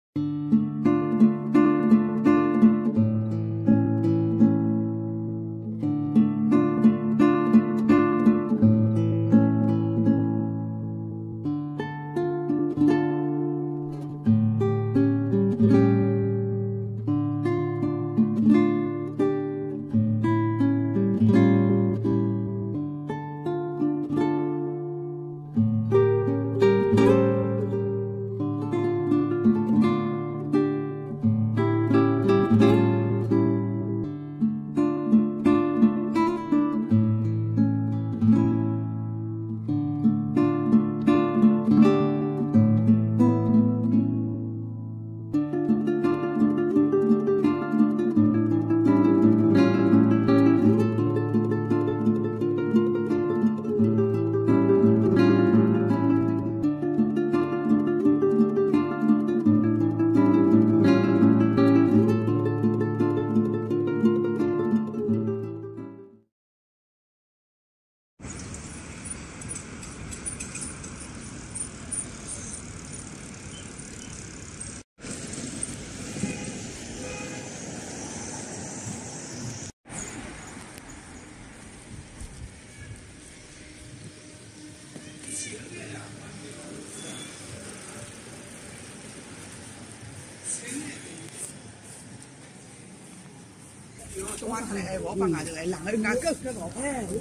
中华台我放下这个狼儿狗这个。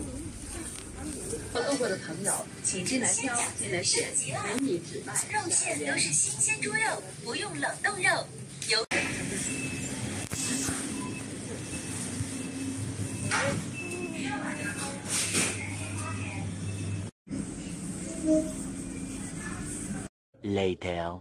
路过的朋友，请进来挑，进来选，美女只卖肉馅都是新鲜猪肉，不用冷冻肉。有。 Later.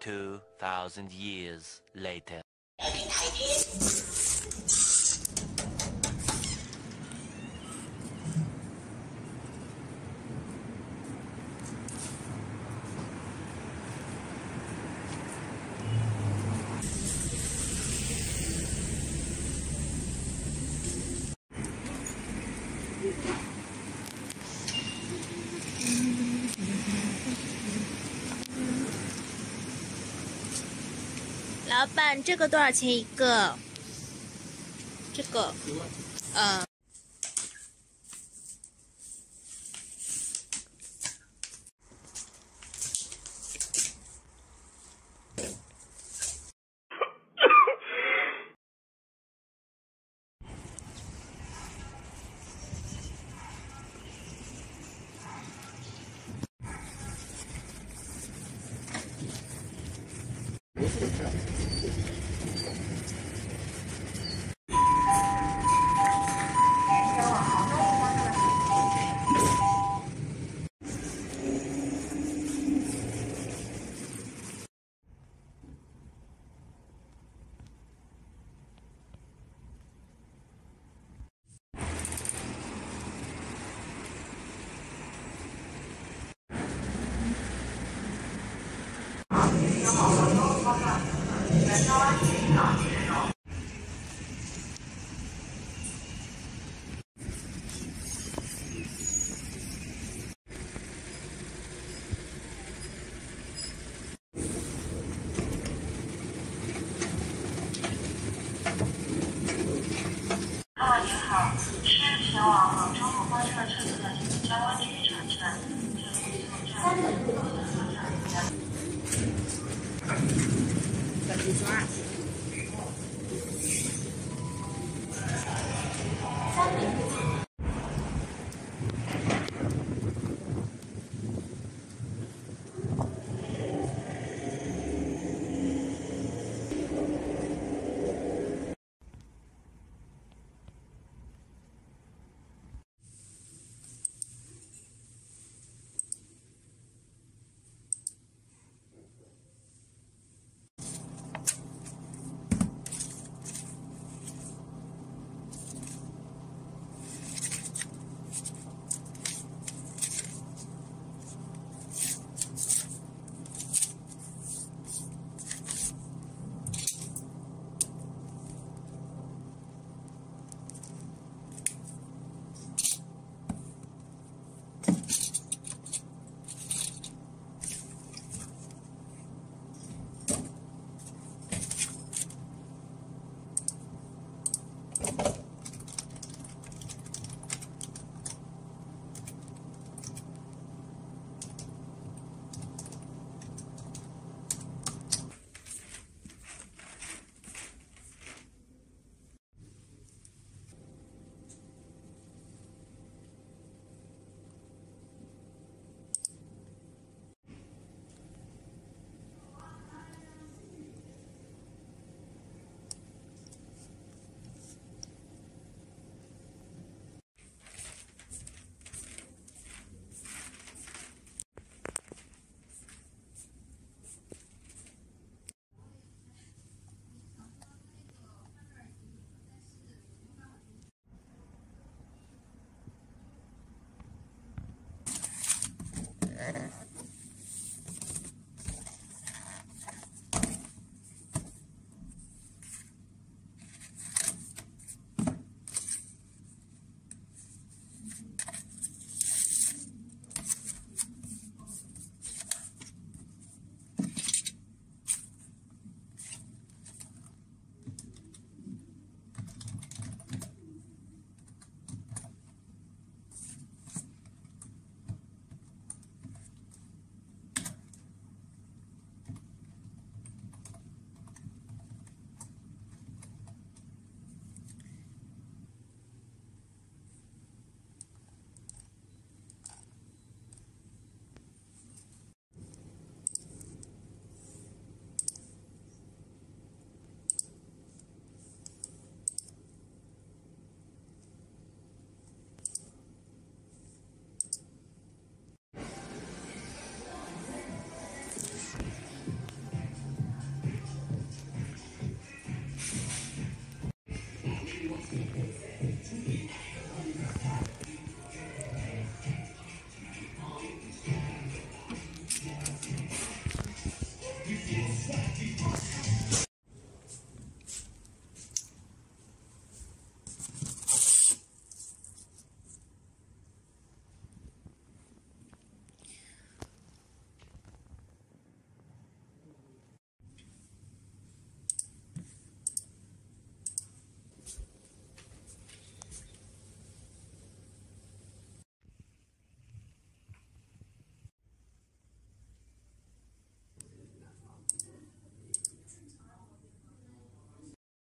2,000 years later. 老板，这个多少钱一个？这个， 您好，是前往杭州路方向车子的江湾体育场站， 再去抓。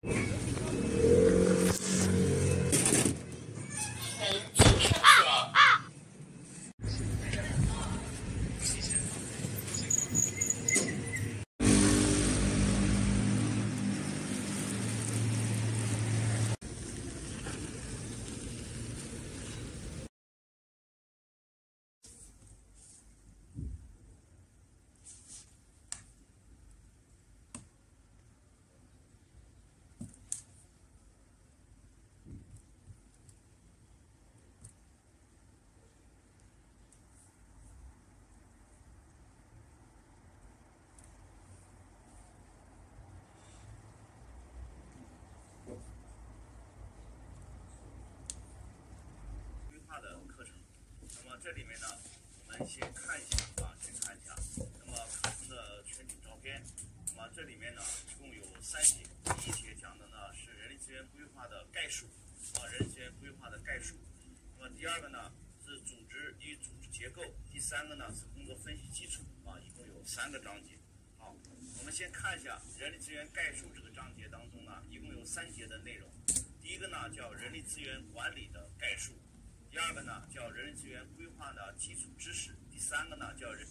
规划的课程，那么这里面呢，我们先看一下先看一下，那么课程的全景照片。那么这里面呢，一共有3节，第一节讲的呢是人力资源规划的概述，人力资源规划的概述。那么第二个呢是组织与组织结构，第3个呢是工作分析基础，一共有3个章节。好，我们先看一下人力资源概述这个章节当中呢，一共有3节的内容。第一个呢叫人力资源管理的概述。第二个呢叫人力资源规划的基础知识，第3个呢叫人。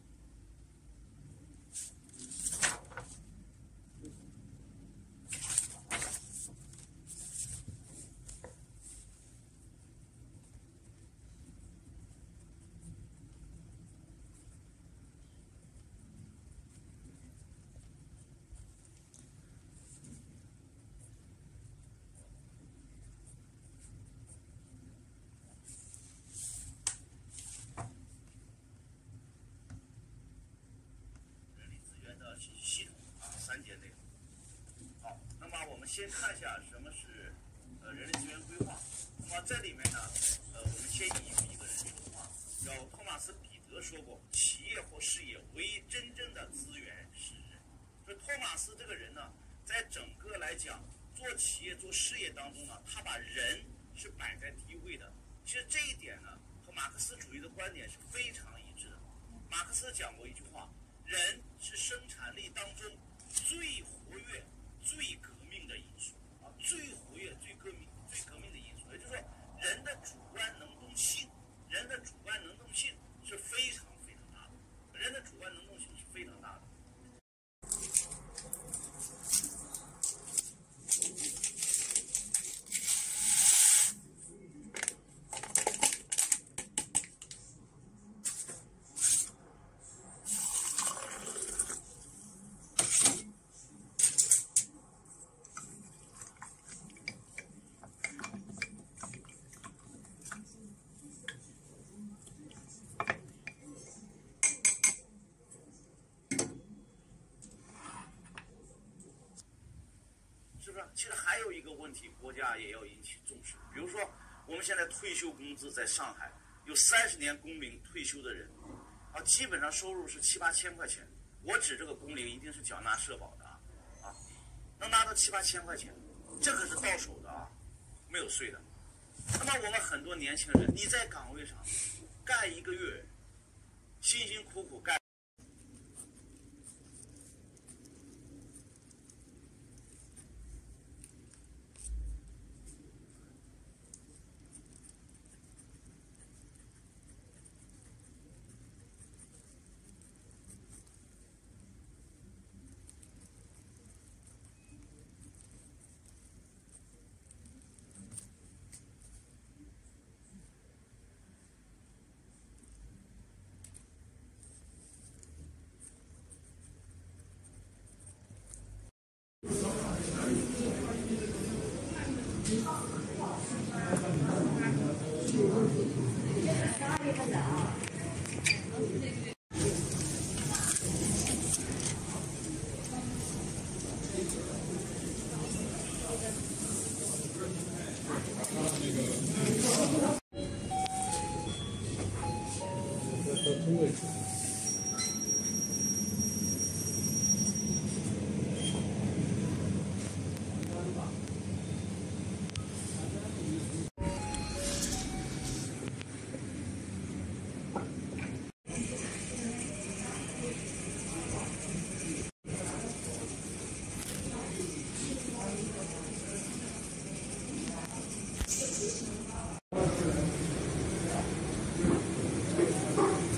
信息系统3节内容。好，那么我们先看一下什么是人力资源规划。那么在里面呢，我们先引用一个人说的话，叫托马斯·彼得说过：“企业或事业唯一真正的资源是人。”所以托马斯这个人呢，在整个来讲做企业做事业当中呢，他把人是摆在第一位的。其实这一点呢，和马克思主义的观点是非常一致的。马克思讲过一句话。人是生产力当中最活跃、最革命的因素最活跃、最革命的因素。也就是说，人的主观能动性是非常非常大的。人的主观能动性是非常大的。其实还有一个问题，国家也要引起重视。比如说，我们现在退休工资在上海有30年工龄退休的人，基本上收入是7、8千块钱。我指这个工龄一定是缴纳社保的能拿到7、8千块钱，这可是到手的没有税的。那么我们很多年轻人，你在岗位上干1个月，辛辛苦苦干。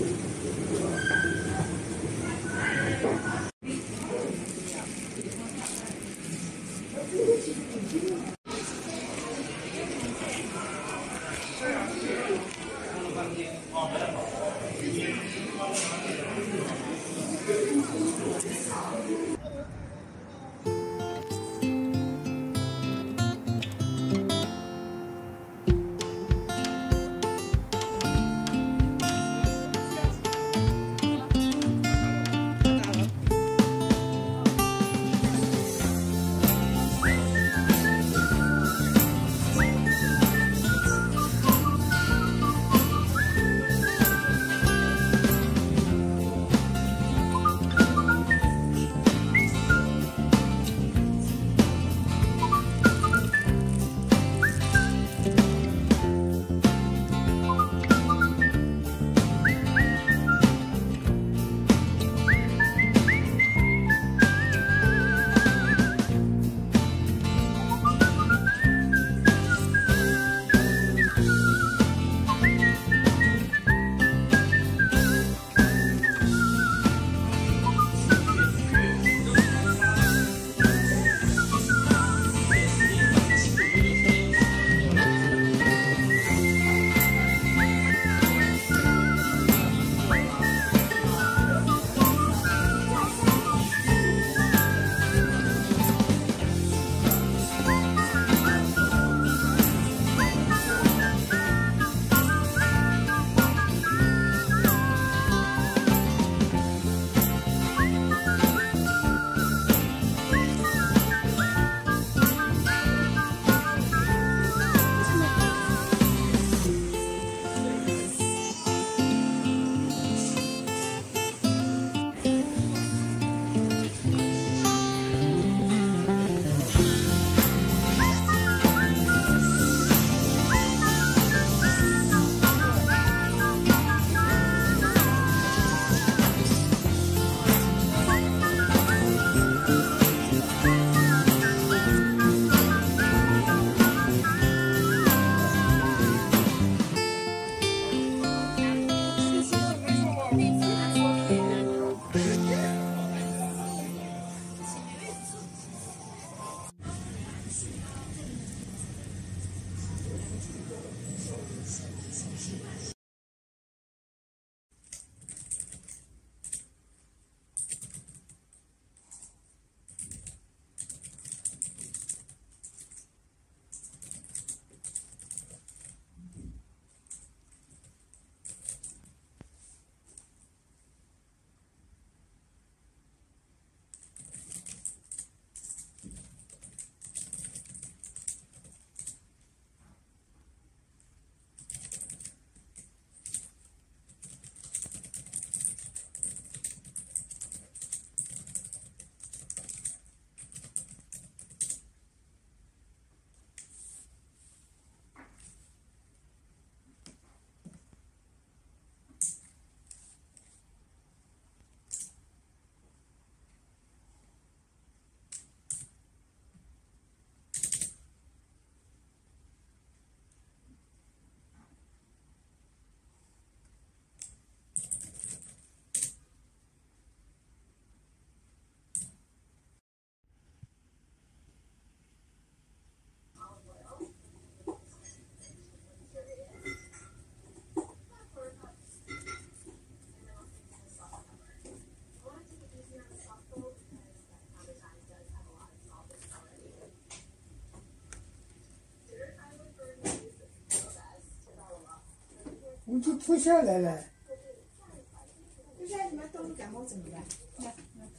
我就脱下来了。 不是你们都干好怎么办？来，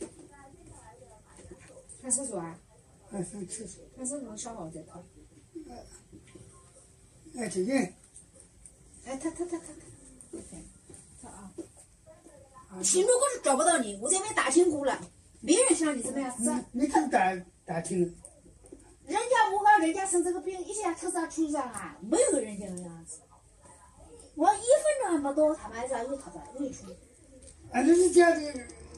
看厕所啊？ 上厕所。 看厕所烧好再掏。 这个。 哎，他啊！新如果是找不到你，我这边打听过了，没人像你这么样子。 你去打听。 人家我讲，人家生这个病，一下特啥出上啊，没有人家那样子。我1分钟还没到，他们还是又他又出。 俺这是家里